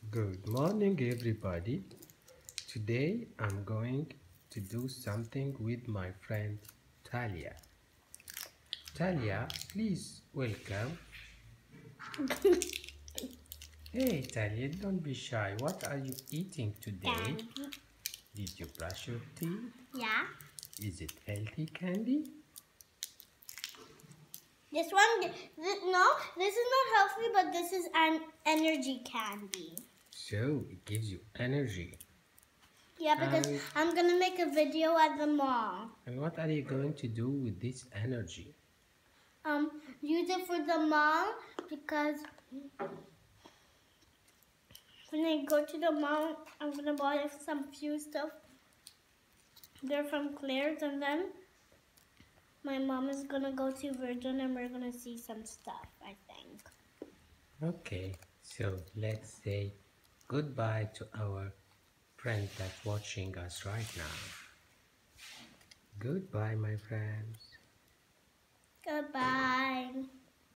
Good morning, everybody. Today I'm going to do something with my friend Talia. Talia, please welcome. Hey, Talia, don't be shy. What are you eating today? Candy. Did you brush your teeth? Yeah. Is it healthy candy? This one, no, this is not healthy, but this is an energy candy. So it gives you energy. Yeah, because I'm gonna make a video at the mall. And what are you going to do with this energy? Use it for the mall because when I go to the mall, I'm gonna buy some few stuff. They're from Claire's, and then my mom is gonna go to Virgin, and we're gonna see some stuff, I think. Okay, so let's say goodbye to our friend that's watching us right now. Goodbye, my friends. Goodbye.